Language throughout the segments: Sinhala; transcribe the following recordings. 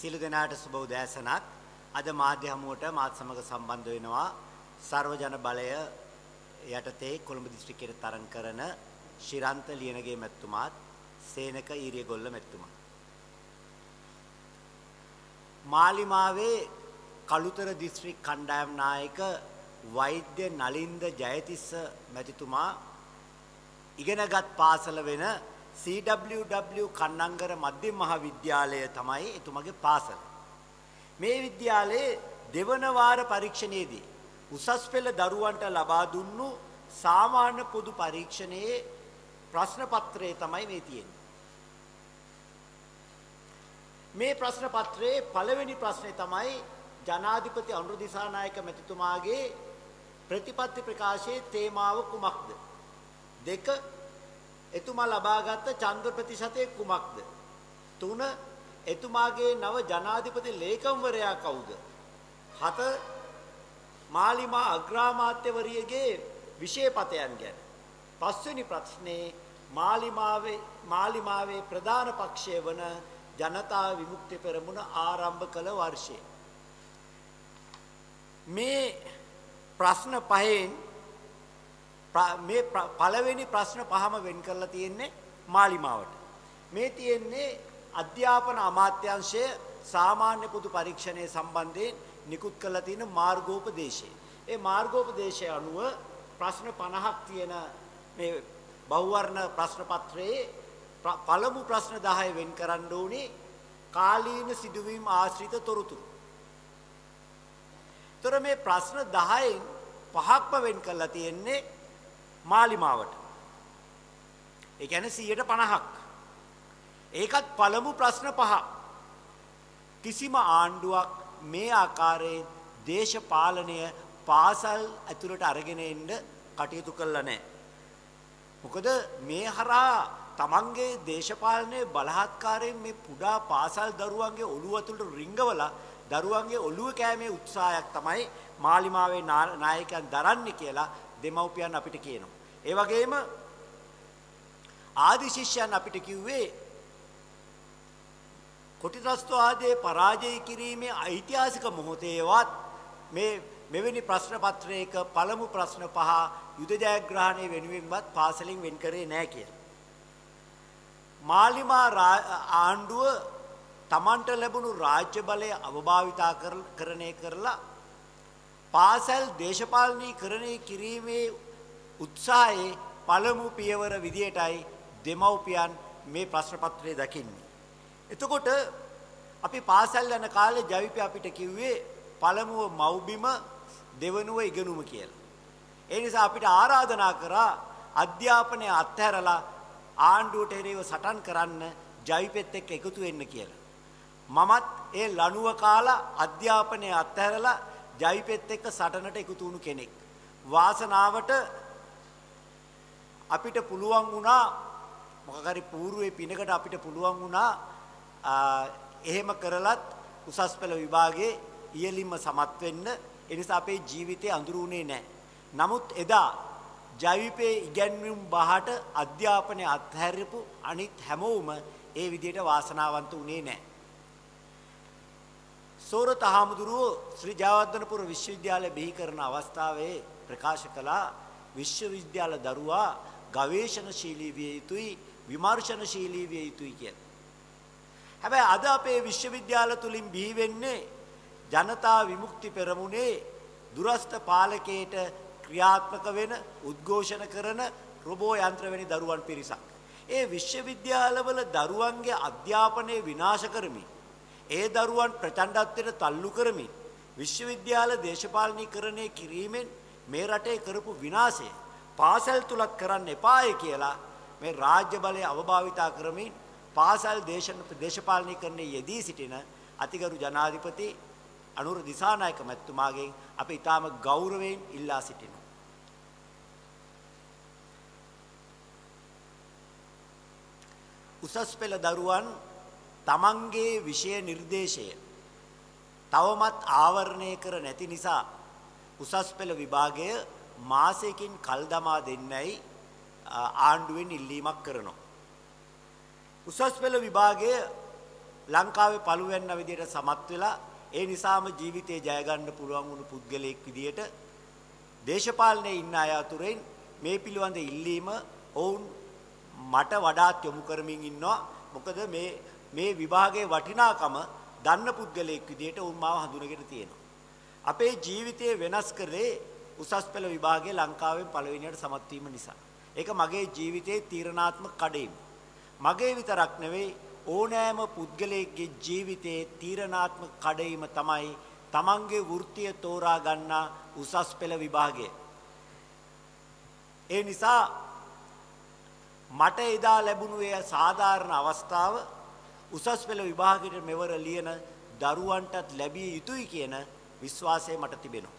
සියලු දෙනාට සුබ උදෑසනක්. අද මාධ්‍ය හමුවට මාත් සමග සම්බන්ධ වෙනවා සර්වජන බලය යටතේ කොළඹ දිස්ත්‍රික්කයට තරඟ කරන ශිරන්ත ලියනගේ මැතිතුමාත් සේනක ඊරියගොල්ල මැතිතුමා. මාලිමාවේ කළුතර දිස්ත්‍රික් කණ්ඩායම් නායක වෛද්‍ය නලින්ද ජයතිස්ස මැතිතුමා ඉගෙනගත් පාසල වෙන CWW කන්නංගර මධ්‍යම මහාවිද්‍යාලය තමයි එතුමගේ පාසල. මේ විද්‍යාලයේ දෙවන වාර පරීක්ෂණයේදී උසස් පෙළ දරුවන්ට ලබා දුන්නු සාමාන්‍ය පොදු පරීක්ෂණයේ ප්‍රශ්න පත්‍රය තමයි මේ තියෙන්නේ. මේ ප්‍රශ්න පත්‍රයේ පළවෙනි ප්‍රශ්නේ තමයි ජනාධිපති අනුර දිසානායක මැතිතුමාගේ ප්‍රතිපත්ති ප්‍රකාශයේ තේමාව කුමක්ද? 2 එතුමා ලබාගත් ඡන්ද ප්‍රතිශතය කුමක්ද? 3 එතුමාගේ නව ජනාධිපති ලේකම්වරයා කවුද? 7 මාලිමා අග්‍රාමාත්‍යවරියගේ විශේෂපතයන් ගැන. 5 වෙනි ප්‍රශ්නේ මාලිමාවේ ප්‍රධාන පක්ෂය වන ජනතා විමුක්ති පෙරමුණ ආරම්භ කළ වර්ෂය. මේ ප්‍රශ්න පහෙන් මේ පළවෙනි ප්‍රශ්න පහම වෙන් කරලා තියෙන්නේ මාලිමාවට. මේ තියෙන්නේ අධ්‍යාපන අමාත්‍යාංශය සාමාන්‍ය පොදු පරීක්ෂණයේ සම්බන්ධයෙන් නිකුත් කරලා තියෙන මාර්ගෝපදේශය. ඒ මාර්ගෝපදේශය අනුව ප්‍රශ්න 50ක් තියෙන මේ බහුවර්ණ ප්‍රශ්න පත්‍රයේ පළමු ප්‍රශ්න 10 වෙන් කරන්න ඕනේ කාලීන සිදුවීම් ආශ්‍රිත තොරතුරු. ତොර මේ ප්‍රශ්න 10න් 5ක්ම වෙන් කරලා තියෙන්නේ මාලිමාවට. ඒ කියන්නේ 150ක්. ඒකත් පළමු ප්‍රශ්න 5. කිසිම ආණ්ඩුවක් මේ ආකාරයෙන් දේශපාලනය පාසල් ඇතුළට අරගෙන එන්න කටයුතු කළා නැහැ. මොකද මේ හරහා තමන්ගේ දේශපාලනයේ බලහත්කාරයෙන් මේ පුඩා පාසල් දරුවන්ගේ ඔළුව ඇතුළට රිංගවලා දරුවන්ගේ ඔළුව කෑමේ උත්සාහයක් තමයි මාලිමාවේ නායකයන් දරන්නේ කියලා දෙමව්පියන් අපිට කියනවා. ඒ වගේම ආදි ශිෂ්‍යයන් අපිට කිව්වේ කොටිරස්තවාදයේ පරාජය කිරීමේ ඓතිහාසික මොහොතේවත් මෙවැනි ප්‍රශ්න පත්‍රයක පළමු ප්‍රශ්න 5 යුද ජයග්‍රහණය වෙනුවෙන්වත් පාසලෙන් වෙන් කරේ නැහැ කියලා. මාලිමා ආණ්ඩුව තමන්ට ලැබුණු රාජ්‍ය බලය අවභාවිතාකරණය කරලා පාසල් දේශපාලනීකරණය කිරීමේ උත්සාහයේ පළමු පියවර විදියටයි දෙමව්පියන් මේ ප්‍රශ්න පත්‍රය දකින්නේ. එතකොට අපි පාසල් යන කාලේ ජවිපේ අපිට කිව්වේ පළමුව මව්බිම දෙවනුව ඉගෙනුම කියලා. ඒ නිසා අපිට ආරාධනා කරා අධ්‍යාපනය අත්හැරලා ආණ්ඩුවට එරෙහිව සටන් කරන්න ජවිපෙත් එක්ක එකතු වෙන්න කියලා. මමත් ඒ ලණුව කාලා අධ්‍යාපනය අත්හැරලා ජවිපෙත් එක්ක සටනට එකතු වුණු කෙනෙක්. වාසනාවට අපිට පුළුවන් වුණා මොකක් හරි పూర్වයේ පිනකට අපිට පුළුවන් වුණා එහෙම කරලත් උසස් පෙළ විභාගයේ ඉහළින්ම සමත් වෙන්න. ඒ නිසා අපේ ජීවිතේ අඳුරුුනේ නැහැ. නමුත් එදා ජවිපේ ඉගැන්වීම් 5ට අධ්‍යාපනය අත්හැරපු අනිත් හැමෝම ඒ විදිහට වාසනාවන්ත වුණේ නැහැ. සෝරත හාමුදුරුවෝ ශ්‍රී ජයවර්ධනපුර විශ්වවිද්‍යාලය බිහි කරන අවස්ථාවේ ප්‍රකාශ කළා විශ්වවිද්‍යාල දරුවා ගවේෂණශීලී විය යුතුයි විමර්ශනශීලී විය යුතුයි කියලා. හැබැයි අද අපේ විශ්වවිද්‍යාල තුලින් බිහි වෙන්නේ ජනතා විමුක්ති පෙරමුණේ දුරස්ත පාලකයට ක්‍රියාත්මක වෙන උද්ඝෝෂණ කරන රොබෝ යන්ත්‍ර වැනි දරුවන් පිරිසක්. ඒ විශ්වවිද්‍යාලවල දරුවන්ගේ අධ්‍යාපනය විනාශ කරමින් ඒ දරුවන් ප්‍රචණ්ඩත්වයට තල්ලු කරමින් විශ්වවිද්‍යාල දේශපාලනීකරණය කිරීමෙන් මේ රටේ කරපු විනාශය පාසල් තුලත් කරන්න එපාය කියලා මේ රාජ්‍ය බලය අවභාවිතා කරමින් පාසල් දේශපාලනීකරණයේ යෙදී සිටින අතිගරු ජනාධිපති අනුර දිසානායක මැතිතුමාගෙන් අපි ඊටාම ගෞරවයෙන් ඉල්ලා සිටිනවා. උසස් පෙළ දරුවන් තමන්ගේ විෂය නිර්දේශය තවමත් ආවරණය කර නැති නිසා උසස් පෙළ විභාගය මාසයකින් කල් දමා දෙන්නයි ආණ්ඩුවෙන් ඉල්ලීමක් කරනවා. උසස් පෙළ විභාගය ලංකාවේ පළුවෙන්න විදියට සමත් වෙලා ඒ නිසාම ජීවිතේ ජය ගන්න පුළුවන් වුණු පුද්ගලයෙක් විදියට දේශපාලනයේ ඉන්න අය අතුරෙන් මේ පිළිබඳ ඉල්ලීම ඔවුන් මට වඩාත් යොමු කරමින් ඉන්නවා. මොකද මේ විභාගයේ වටිනාකම දන්න පුද්ගලයෙක් විදියට උන් මාව හඳුනගෙන තියෙනවා. අපේ ජීවිතය වෙනස් කරේ උසස් පෙළ විභාගයේ ලංකාවෙන් පළවෙනියට සමත් වීම නිසා. ඒක මගේ ජීවිතයේ තීරණාත්මක කඩේම. මගේ විතරක් නෙවෙයි ඕනෑම පුද්ගලයෙක්ගේ ජීවිතයේ තීරණාත්මක කඩේම තමයි තමන්ගේ වෘත්තිය තෝරා ගන්නා උසස් පෙළ විභාගය. ඒ නිසා මට එදා ලැබුණු ඒ සාධාරණ අවස්ථාව උසස් පෙළ විභාගයට මෙවර ලියන දරුවන්ටත් ලැබිය යුතුයි කියන විශ්වාසය මට තිබෙනවා.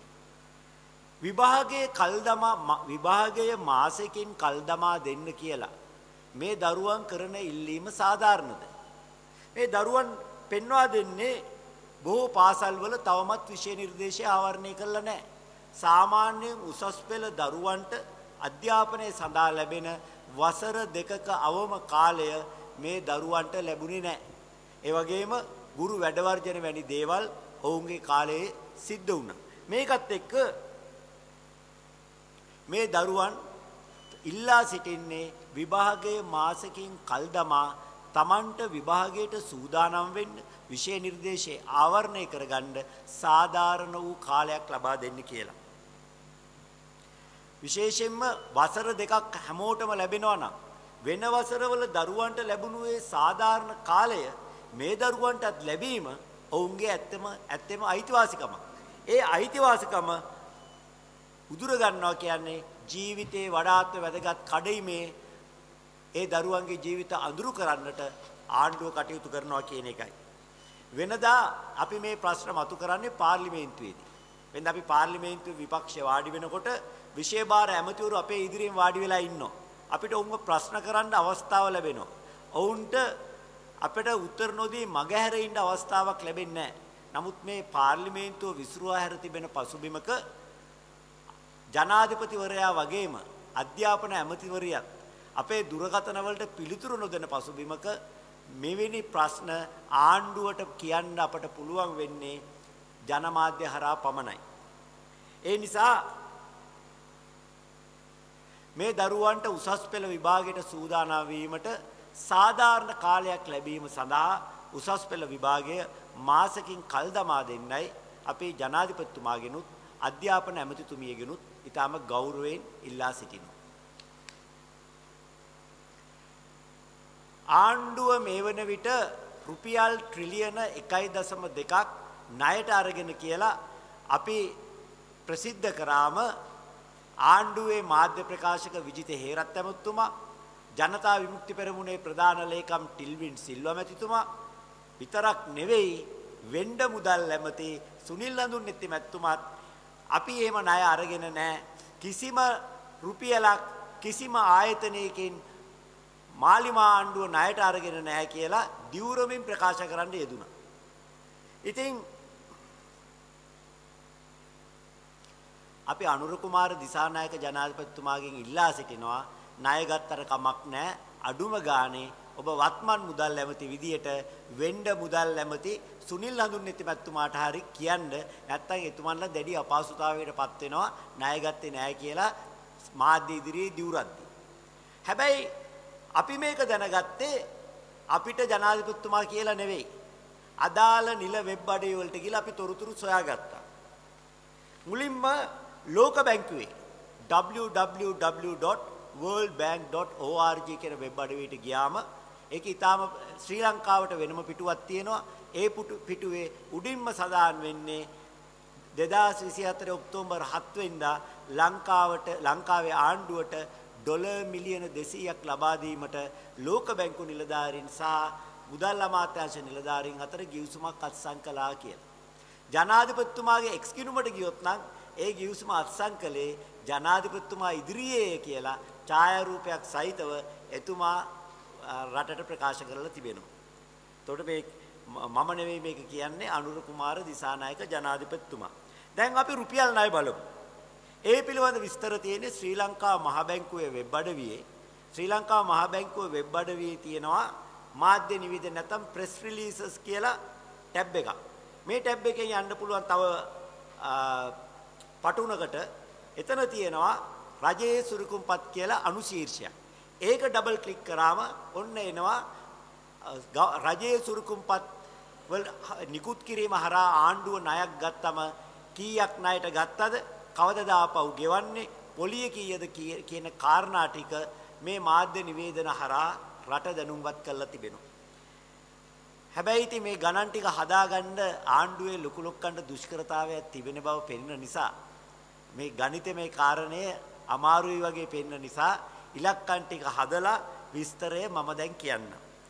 විභාගයේ මාසෙකින් කල් දමා දෙන්න කියලා මේ දරුවන් කරන ඉල්ලීම සාධාරණද? මේ දරුවන් පෙන්වා දෙන්නේ බොහෝ පාසල්වල තවමත් විෂය නිර්දේශය ආවරණය කරලා නැහැ. සාමාන්‍යයෙන් උසස් පෙළ දරුවන්ට අධ්‍යාපනය සඳහා ලැබෙන වසර දෙකක අවම කාලය මේ දරුවන්ට ලැබුණේ නැහැ. ඒ වගේම ගුරු වැඩවර්ජන වැනි දේවල් ඔවුන්ගේ කාලයේ සිද්ධ වුණා. මේකත් එක්ක මේ දරුවන් ඉල්ලා සිටින්නේ විභාගයේ මාසකින් කල් දමා තමන්ට විභාගයට සූදානම් වෙන්න විෂය නිර්දේශයේ ආවරණය කරගන්න සාධාරණ වූ කාලයක් ලබා දෙන්න කියලා. විශේෂයෙන්ම වසර දෙකක් හැමෝටම ලැබෙනවා නම් වෙන වසරවල දරුවන්ට ලැබුණු ඒ සාධාරණ කාලය මේ දරුවන්ටත් ලැබීම ඔවුන්ගේ ඇත්තම අයිතිවාසිකමක්. ඒ අයිතිවාසිකම උදුර ගන්නවා කියන්නේ ජීවිතේ වඩාත් වැදගත් කඩයිමේ ඒ දරුවන්ගේ ජීවිත අඳුරු කරන්නට ආණ්ඩුව කටයුතු කරනවා කියන එකයි. වෙනදා අපි මේ ප්‍රශ්න මතු කරන්නේ පාර්ලිමේන්තුවේදී. වෙනදා අපි පාර්ලිමේන්තුවේ විපක්ෂය වාඩි වෙනකොට විෂය භාර ඇමතිවරු අපේ ඉදිරියෙන් වාඩි වෙලා ඉන්නවා. අපිට උන්ව ප්‍රශ්න කරන්න අවස්ථාව ලැබෙනවා. ඔවුන්ට අපිට උත්තර නොදී මගහැර ඉන්න අවස්ථාවක් ලැබෙන්නේ නැහැ. නමුත් මේ පාර්ලිමේන්තුව විසිරුවා හැර තිබෙන පසුබිමක ජනාධිපතිවරයා වගේම අධ්‍යාපන ඇමතිවරියත් අපේ දුරකථන වලට පිළිතුරු නොදෙන පසුබිමක මෙවැනි ප්‍රශ්න ආණ්ඩුවට කියන්න අපට පුළුවන් වෙන්නේ ජනමාධ්‍ය හරහා පමණයි. ඒ නිසා මේ දරුවන්ට උසස් පෙළ විභාගයට සූදානම් වීමට සාධාරණ කාලයක් ලැබීම සඳහා උසස් පෙළ විභාගය මාසකින් කල් දමා දෙන්නයි අපේ ජනාධිපතිතුමාගෙනුත් අධ්‍යාපන ඇමතිතුමියගෙනුත් ඊටම ගෞරවයෙන් ඉල්ලා සිටිනවා. ආණ්ඩුව මේ වන විට රුපියල් ට්‍රිලියන 1.2ක් ණයට අරගෙන කියලා අපි ප්‍රසිද්ධ කරාම ආණ්ඩුවේ මාධ්‍ය ප්‍රකාශක විජිත හේරත් ඇමතුමා, ජනතා විමුක්ති පෙරමුණේ ප්‍රධාන ලේකම් ටිල්වින් සිල්වා මැතිතුමා විතරක් නෙවෙයි වෙණ්ඩ මුදල් ඇමති සුනිල් අඳුන්නෙත්ති මැතිතුමාත් අපි එහෙම ණය අරගෙන නැහැ. කිසිම රුපියලක් කිසිම ආයතනයකින් මාලිමා ආණ්ඩුව ණයට අරගෙන නැහැ කියලා දිවුරමින් ප්‍රකාශ කරන්න යෙදුණා. ඉතින් අපි අනුර කුමාර දිසානායක ජනාධිපතිතුමාගෙන් ඉල්ලා සිටිනවා ණය ගත්තට කමක් නැහැ. අඩුම ගානේ ඔබ වත්මන් මුදල් ඇමති විදියට වෙණ්ඩ මුදල් ඇමති සුනිල් හඳුන්නෙත්ති මැතිතුමාට හරි කියන්න. නැත්තම් එතුමන්ලා දැඩි අපහසුතාවයකටපත් වෙනවා ණය ගත්තේ නැහැ කියලා මාධ්‍ය ඉදිරියේ දිවුරද්දී. හැබැයි අපි මේක දැනගත්තේ අපිට ජනාධිපතිතුමා කියලා නෙවෙයි. අදාළ නිල වෙබ් අඩවි වලට ගිහලා අපි තොරතුරු සොයාගත්තා. මුලින්ම ලෝක බැංකුවේ www.worldbank.org කියන වෙබ් අඩවියට ගියාම ඒක ඊටාම ශ්‍රී ලංකාවට වෙනම පිටුවක් තියෙනවා. ඒ පිටුවේ උඩින්ම සඳහන් වෙන්නේ 2024 ඔක්තෝබර් 7 වෙනිදා ලංකාවේ ආණ්ඩුවට ඩොලර් මිලියන 200ක් ලබා දීමට ලෝක බැංකු නිලධාරීන් සහ මුදල් අමාත්‍යාංශ නිලධාරීන් අතර ගිවිසුමක් අත්සන් කළා කියලා. ජනාධිපතිතුමාගේ එක්ස් ගිණුමට ගියොත් නම් ඒ ගිවිසුම අත්සන් කළේ ජනාධිපතිතුමා ඉදිරියේ කියලා ඡායාරූපයක් සහිතව එතුමා රටට ප්‍රකාශ කරලා තිබෙනවා. එතකොට මේ මම නෙවෙයි මේක කියන්නේ අනුර කුමාර දිසානායක ජනාධිපතිතුමා. දැන් අපි රුපියල් ණය බලමු. ඒ පිළිබඳ විස්තර තියෙන්නේ ශ්‍රී ලංකා මහ බැංකුවේ වෙබ් අඩවියේ. ශ්‍රී ලංකා මහ බැංකුවේ වෙබ් අඩවියේ තියෙනවා මාධ්‍ය නිවේදන නැත්නම් ප්‍රෙස් රිලීසස් කියලා ටැබ් එකක්. මේ ටැබ් එකෙන් යන්න පුළුවන් තව පටුනකට එතන තියෙනවා රජයේ සුරුකුම්පත් කියලා අනුශීර්ෂයක්. ඒක ඩබල් ක්ලික් කරාම ඔන්න එනවා රජයේ සුරුකුම්පත් වල නිකුත් කිරීම හරහා ආණ්ඩුව ණයක් ගත්තම කීයක් ණයට ගත්තද කවදද ආපහු ගෙවන්නේ පොලිය කීයද කියන කාරණා ටික මේ මාධ්‍ය නිවේදන හරහා රට දැනුම්වත් කරලා තිබෙනවා. හැබැයි ඉතින් මේ ගණන් ටික හදාගන්න ආණ්ඩුවේ ලොකු ලොක්කන්ට දුෂ්කරතාවයක් තිබෙන බව පෙනෙන නිසා මේ ගණිතමය කාරණය අමාරුයි වගේ පෙනෙන නිසා ඉලක්කම් ටික හදලා විස්තරය මම දැන් කියන්නම්.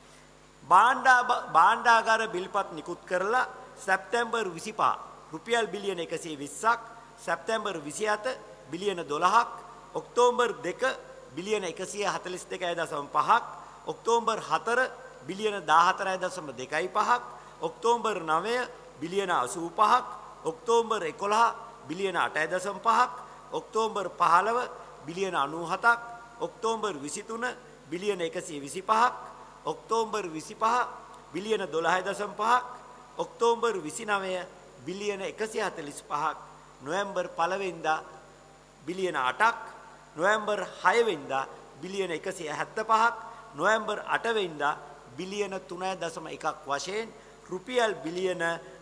භාණ්ඩාගාර බිල්පත් නිකුත් කරලා සැප්තැම්බර් 25 රුපියල් බිලියන 120ක්, සැප්තැම්බර් 27 බිලියන 12ක්, ඔක්තෝබර් 2 බිලියන 142.5ක්, ඔක්තෝබර් 4 බිලියන 14.25ක්, ඔක්තෝබර් 9 බිලියන 85ක්, ඔක්තෝබර් 11 බිලියන 8.5ක්, ඔක්තෝබර් 15 බිලියන 97ක්, ඔක්තෝබර් 23 බිලියන 125ක්, ඔක්තෝබර් 25 බිලියන 12.5ක්, ඔක්තෝබර් 29 බිලියන 145ක්, නොවැම්බර් 1 වෙනිදා බිලියන 8ක්, නොවැම්බර් 6 වෙනිදා බිලියන 175ක්, නොවැම්බර් 8 වෙනිදා බිලියන 3.1ක් වශයෙන් රුපියල් බිලියන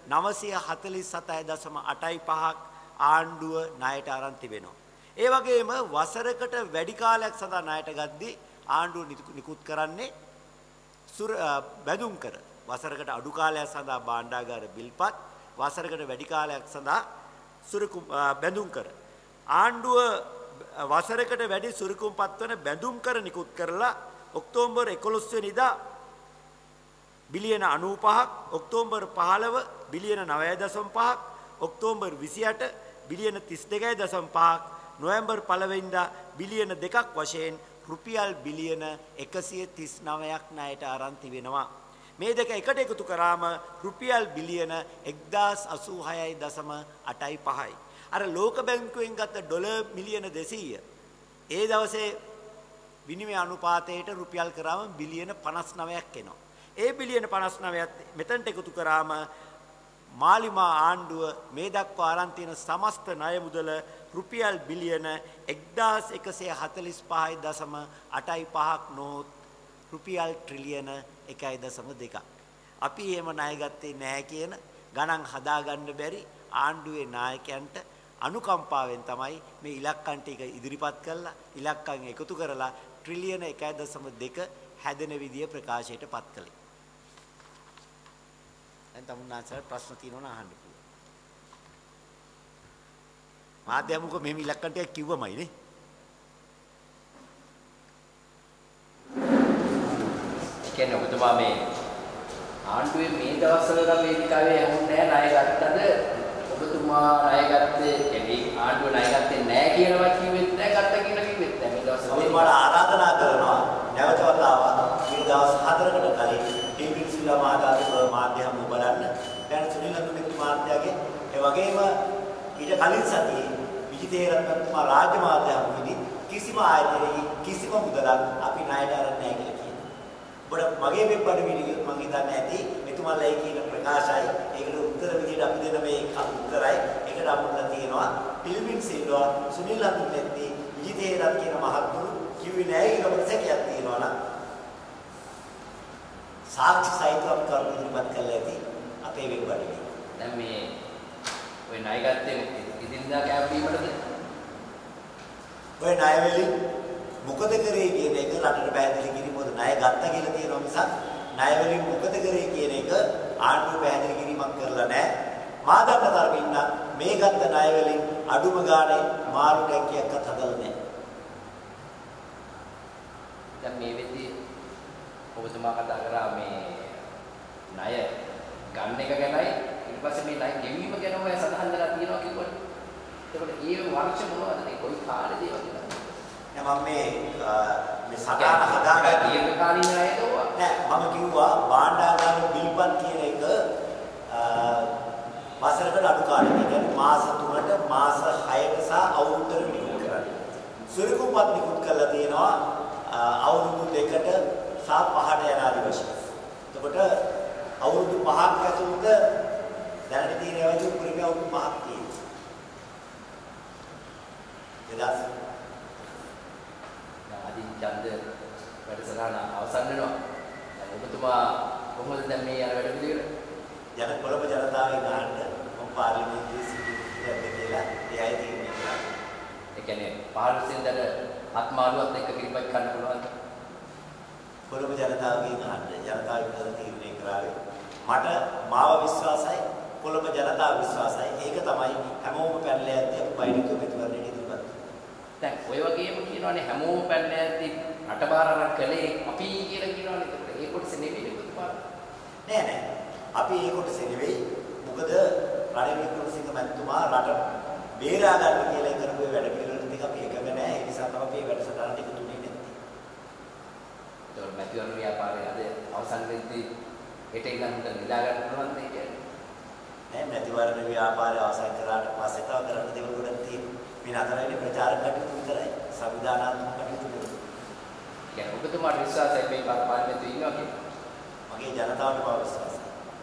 947.85ක් ආණ්ඩුව ණයට අරන් තිබෙනවා. ඒ වගේම වසරකට වැඩි කාලයක් සඳහා ණයට ගද්දී ආණ්ඩුව නිකුත් කරන්නේ බැඳුම් කර. වසරකට අඩු කාලයක් සඳහා භාණ්ඩාගාර බිල්පත්, වසරකට වැඩි කාලයක් සඳහා බැඳුම් කර. ආණ්ඩුව වසරකට වැඩි සුරුකුම්පත් වන බැඳුම් කර නිකුත් කරලා ඔක්තෝබර් 11 වෙනිදා බිලියන 95ක්, ඔක්තෝබර් 15 බිලියන 9.5ක්, ඔක්තෝබර් 28 බිලියන 32.5ක්, නොවැම්බර් 1 වෙනිදා බිලියන 2ක් වශයෙන් රුපියල් බිලියන 139ක් ණයට අරන් තිබෙනවා. මේ දෙක එකට එකතු කරාම රුපියල් බිලියන 1086.85යි. අර ලෝක බැංකුවෙන් ගත්ත ඩොලර් මිලියන 200 ඒ දවසේ විනිමය අනුපාතයට රුපියල් කරාම බිලියන 59ක් එනවා. ඒ බිලියන 59ත් මෙතනට එකතු කරාම මාලිමා ආණ්ඩුව මේ දක්වා අරන් තියෙන සමස්ත ණය මුදල රුපියල් බිලියන 1145.85ක් නොහොත් රුපියල් ට්‍රිලියන 1.2ක්. අපි එහෙම ණය ගත්තේ නැහැ කියන ගණන් හදාගන්න බැරි ආණ්ඩුවේ නායකයන්ට අනුකම්පාවෙන් තමයි මේ ඉලක්කම් ටික ඉදිරිපත් කළා, ඉලක්කම් එකතු කරලා ට්‍රිලියන 1.2 හැදෙන විදිය ප්‍රකාශයට පත් කළේ. දැන් තමුන්නාන්සලා ප්‍රශ්න තියෙනවා නම් අහන්න පුළුවන්. මාධ්‍යමුක මෙහෙම ඉලක්කම් ටික කිව්වමයි නේ. කියන්නේ ඔබතුමා මේ ආණ්ඩුවේ මේ දවස්වල වේදිකාවේ යන්නේ නැහැ ණය ගත්තද? ඔබතුමා ණය ගත්තේ කියන්නේ ආණ්ඩුව ණය ගත්තේ නැහැ කියලාවත් කිව්වෙත් නැහැ, ගත්ත කියලා කිව්වෙත් නැහැ. මේ දවස්වල ඔබතුමාට ආරාධනා කරනවා නැවත වතාවක් මේ දවස් 4කට කලින් ටීවී සිලා මාධ්‍ය හමු බලන්න. දැන් සුනිල් අතුමැතිතුමාගේ ඒ වගේම ඊට කලින් සතියේ විජිතේරත්නතුමා රාජ්‍ය මාධ්‍ය හමුවේදී කිසිම ආයතනයක කිසිම මුදලක් අපි ණයට අරන් නැහැ කියලා කියනවා. ඔබට මගේ වෙබ් අඩවියේ මම හිතන්නේ ඇති එතුමාලා ඒ කියන ප්‍රකාශයි ඒකට උත්තර විදියට අපි දෙන මේ උත්තරයි ඒකට අපුණලා තියෙනවා පිල්මින් සිල්වා සුනිල් අතුමැති විජිතේරත් කියන මහත්තුරු කිව්වේ නැහැ කියලා අපිට සැකයක් තියෙනවා නම් සාක්ෂි සහිතව අපි කරුණු ඉදිරිපත් කළා ඇති අපේ වෙබ් අඩවියේ. දැන් මේ ඔය ණය ගත්තේ ඉදින්දා කැපීමටද? ඔය ණය වලින් මොකද කරේ කියන එක රටට පැහැදිලි කිරීම මොකද ණය ගත්තා කියලා තියෙනවා මිසක් ණය වලින් මොකද කරේ කියන එක ආණ්ඩුව පැහැදිලි කිරීමක් කරලා නැහැ. මා දන්න තරමින් නම් මේ ගත්ත ණය වලින් අඩුම ගානේ මාළු ටැංකියක්වත් හදලා නැහැ. දැන් මේ වෙද්දී ඔබතුමා කතා කරා මේ ණය ගන්න එක ගැනයි ඊට පස්සේ මේ ණය ගෙවීම ගැන ඔය සඳහන් කරලා තියෙනවා කිව්වොත් එතකොට ඒ වර්ෂ මොනවද මේ කොයි කාලේද ඒවා කියලා මම මේ සටහන හදාගන්න දීර්ඝ කාලින ණයද ඕවා නෑ මම කිව්වා භාණ්ඩාගාර බිල්පත් කියන එක වසරකට අඩු කාලයක කියන්නේ මාස 3ට මාස 6ට සහ අවුරුද්දකට නිකුත් කරන්නේ. සුරුකුම්පත් නිකුත් කරලා තියෙනවා අවුරුදු 2කට සහ 5ට යන ආදි වශයෙන්. දැනට තියෙන ඒවා උපරිම අවුරුදු 5ක් තියෙනවා. එදාස් ආදී ඡන්ද වැඩසටහන අවසන් වෙනවා. දැන් ඔබතුමා කොහොමද දැන් මේ යන වැඩ පිළිවෙල? ජන කොළඹ ජනතාවගෙන් අහන්න මම පාර්ලිමේන්තුවේ සිටින්නද කියලා එයයි තීරණය කළා. ඒ කියන්නේ 15 වෙනිදාට ආත්මානුවත් එක්ක කිරිබත් ගන්න පුළුවන්ද? කොළඹ ජනතාවගෙන් අහන්න ජනතාව විතර තීරණය කරාවේ. මට මාව විශ්වාසයි කොළඹ ජනතාව විශ්වාසයි. ඒක තමයි හැමෝම පැනලා යද්දී අපි බයිනික මෙතුවරණයට ඉදිරිපත්. දැන් ඔය වගේම කියනවානේ හැමෝම පැනලා යද්දී රටබාරණ කළේ අපි කියලා කියනවානේ. ඒක ඒ කොටස නෙවෙයි ඔබතුමා. නෑ. අපි ඒ කොටස නෙවෙයි. මොකද රනිල් වික්‍රමසිංහ මැතිතුමා රට බේරා ගන්න කියලා කරපු වැඩ පිළිවෙල ටික අපි එකඟ නෑ. ඒ නිසා තමයි අපි මේ වැඩසටහනට එකතු වෙන්නේ නැත්තේ. ඒතකොට මැතිවරණ ව්‍යාපාරය අද අවසන් වෙද්දී හෙට ඉඳන් නිදා ගන්න පුළුවන්ද කියන්නේ? නෑ මැතිවරණ ව්‍යාපාරය අවසන් කරාට පස්සේ තව කරන්න දේවල් ගොඩක් තියෙනවා. මේ නතරයිනේ ප්‍රචාර කටයුතු විතරයි. සංවිධානාත්මක කටයුතු නෙවෙයි. කියන්නේ ඔබතුමාට විශ්වාසයි මේ පාර්ලිමේන්තුවේ ඉන්නවා කියලා? මගේ ජනතාවට මම විශ්වාසයි.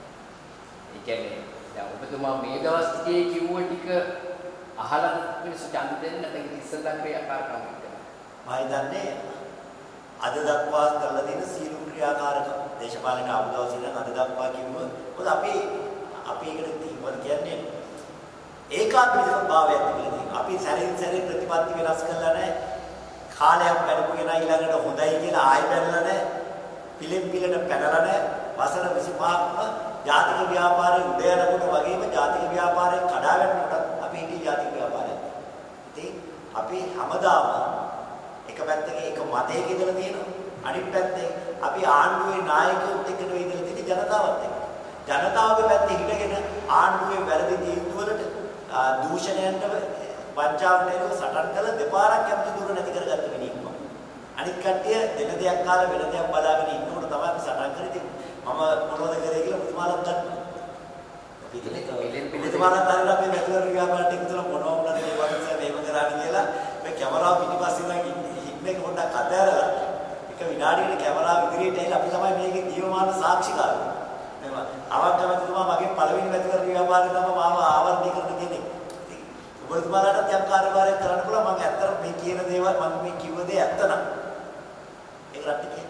ඒ කියන්නේ දැන් ඔබතුමා මේ දවස් ටිකේ කිව්ව ටික අහලා මිනිස්සු ඡන්ද දෙන්නේ නැත්නම් ඉස්සෙල්ලා ක්‍රියාකාරකම් කරනවා. මම හිතන්නේ අද දක්වා කරලා තියෙන සියලු ක්‍රියාකාරකම් දේශපාලන ආපදවස් ඉඳන් අද දක්වා කිව්ව. මොකද අපි ඒකට කියන්නේ ඒකාත්මික භාවයක් තිබිලා තියෙනවා. අපි සැරින් සැරේ ප්‍රතිපත්ති වෙනස් කරලා නැහැ. කාලයක් බැලුව කෙනා ඊළඟට හොඳයි කියලා ආයෙ බැලලා නැහැ. පිළිම් පිළට පැනලා නැහැ. වසර 25ක්ම ජාතික ව්‍යාපාරයේ උඩ යනකොට වගේම ජාතික ව්‍යාපාරයේ කඩා වැටෙනකොට අපි හිතේ ජාතික ව්‍යාපාරයක්. ඉතින් අපි හැමදාම එක පැත්තක එක මතයක ඉඳලා තියෙනවා. අනිත් පැත්තේ අපි ආණ්ඩුවේ නායකයොත් එක්ක නෙවෙයි ඉඳලා තියෙන්නේ ජනතාවත් එක්ක. ජනතාවගේ පැත්තේ හිටගෙන ආණ්ඩුවේ වැරදි තීන්දුව වලට දූෂණයන්ට වංචාවට සටන් කළ දෙපාරක් කැමති දුර නැති කරගත්ත මිනිහෙක් මම. අනිත් කට්ටිය දෙන දෙයක් කාලා වෙන දෙයක් බලාගෙන ඉන්නකොට තමයි අපි සටන් කරේ. ඉතින් මම මොනවද කරේ කියලා මුතුමාලත් ගන්නවා. අපි ඉතින් මුතුමාලත් අරලා අපි මැතිවරණ ව්‍යාපාරට එකතුලා මොනවා වුණාද මේ වගේ මේව කරානේ කියලා මේ කැමරාව පිටිපස්සේ ඉන්න එක පොඩ්ඩක් අතහැරලා එක විනාඩියකට කැමරාව ඉදිරියට ඇවිල්ලා අපි තමයි මේකේ ජීවමාන සාක්ෂිකාරයෝ. මම අවංකවතුමා මගේ පළවෙනි මැතිවරණ ව්‍යාපාරේ තමයි මාව ආවරණය කරන කෙනෙක්. ඔබතුමාලාට යම් කාර්යභාරයක් කරන්න පුළුවන්. මම ඇත්තට මේ කියන දේවල් මම මේ කිව්ව දේ ඇත්ත නම් ඒක රට්ටේ.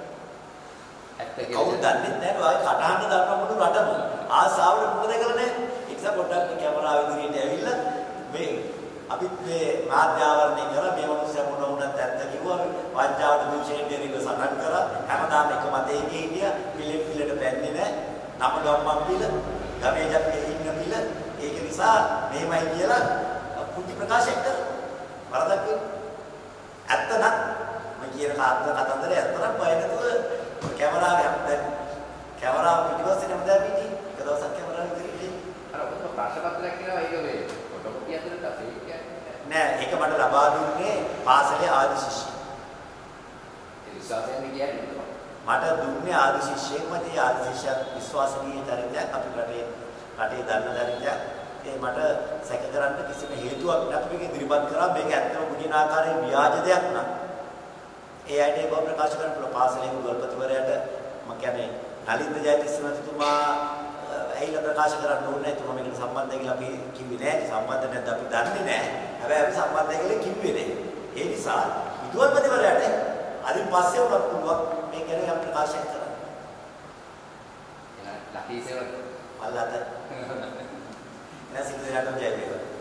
ඇත්ත කියලා. කවුද දන්නේ නැහැ. ඔය කටහඬ දන්න මොන රටම ආසාවට මොකද කරන්නේ? ඒ නිසා පොඩ්ඩක් කැමරාව ඉදිරියට ඇවිල්ලා මේ අපිත් මේ මාධ්‍ය ආවරණය කරලා මේ මිනිස්සු මොන වුණත් ඇත්ත කිව්වා. වංචාවට දූෂණය දෙරිව සටන් කරා. හැමදාම එක මතයක හිටියා. පිළිලට පැන්නේ නැහැ. නම ගම්මන් පිළ ගමේ ජප්පේ ඉන්න පිළ ඒක නිසා මෙහෙමයි කියලා පුංචි ප්‍රකාශයක් කරා. වරදක් ඇත්ත නම් මම කියන කතන්දරය ඇත්ත නම් බය නැතුව කැමරාවෙන් දැන් කැමරාව පිටිපස්සේ නම දාපිටි එක දවසක් කැමරාව ඉදිරියට අර ඔබ ප්‍රශ්න පත්‍රයක් කියනවා ඒක මේ ෆොටෝකොපි අතරට අපි කියන්නේ නෑ ඒක මට ලබා දුන්නේ පාසලේ ආදි ශිෂ්‍ය. ඒ විශ්වාසයෙන් කියන්නේ මට දුන්නේ ආදි ශිෂ්‍යයෙක්. මට ඒ ආදි ශිෂ්‍යයත් විශ්වාසනීය චරිතයක්. අපි රටේ දන්න චරිතයක්. ඒ මට සැක කරන්න කිසිම හේතුවක් නැතුව මේක ඉදිරිපත් කරා. මේක ඇත්තම මුදින ආකාරයේ ව්‍යාජ දෙයක් නම් ඒ අයට ඒක ප්‍රකාශ කරන්න පුළුවන්. පාසලේ මුදල්පතිවරයාට මම කියන්නේ නලින්ද ජයතිස්ස මහතුමා ඇහිලා ප්‍රකාශ කරන්න ඕනේ නැහැ. තුමා මේකට සම්බන්ධයි කියලා අපි කිව්වේ නැහැ. සම්බන්ධ නැද්ද අපි දන්නේ නැහැ. හැබැයි අපි සම්බන්ධයි කියලා කිව්වේ නැහැ. ඒ නිසා මුදල්පතිවරයාට අදින් පස්සේ උනත් පුළුවන් මේ ගැන යම් ප්‍රකාශයක් කරන්න. එහෙනම් ලකී සේවක අල්ලත. නැසිත දෙයක්ම ජය වේවා.